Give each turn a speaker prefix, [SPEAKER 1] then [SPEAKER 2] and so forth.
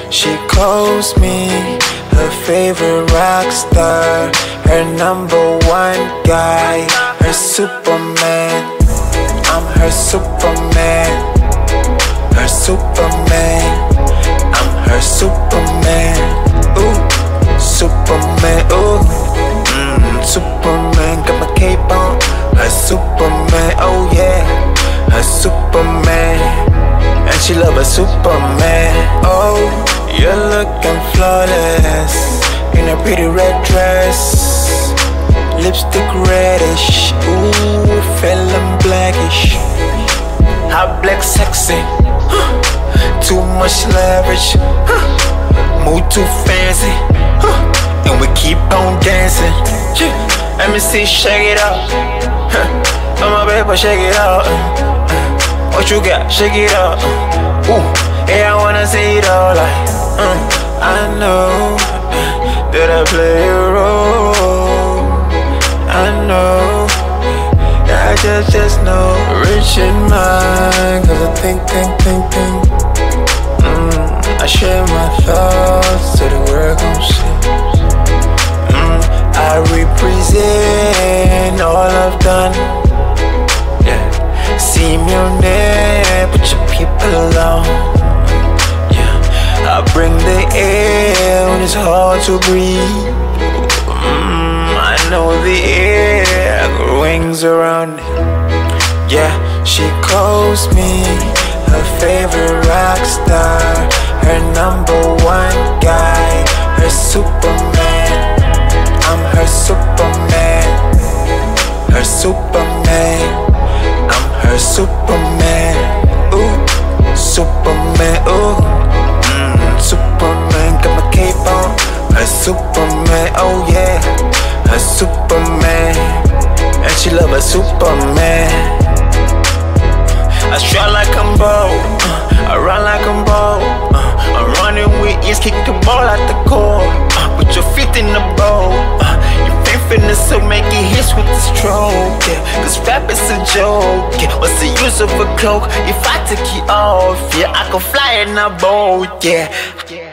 [SPEAKER 1] She calls me her favorite rock star, her #1 guy, her Superman. I'm her Superman, her Superman. I'm her Superman. Ooh, Superman. Ooh, Superman. Got my cape on, her Superman. Oh yeah, her Superman. And she love a Superman. Oh, you're looking flawless in a pretty red dress, lipstick reddish, ooh, feeling blackish. Hot black sexy, too much leverage, mood too fancy, and we keep on dancing. Let me see, shake it out. I'm a baby, shake it out. What you got? Shake it out. Ooh, yeah, I wanna see it all. Like, I know that I play a role. I know that I just know. Rich in mind, cause I think. I share my thoughts so the world gon' see. I represent all I've done. Yeah, see me on there, put your people on. Yeah, I bring the air when it's hard to breathe. I know the air got wings around it. Yeah, she calls me her favorite rock star, her #1 guy, her Superman. I'm her Superman, her Superman. I'm her Superman. Ooh, Superman. Ooh, Superman. Got my cape on, her Superman. Oh yeah, her Superman. And she love a Superman. I strut like I'm bold, I run like I'm bold. I'm running with ease, kick the ball out the core. Put your feet in the bowl. You ain't finna so make it hits with the stroke. Yeah, cause rap is a joke. Yeah, what's the use of a cloak if I took you off? Yeah, I can fly in a boat. Yeah.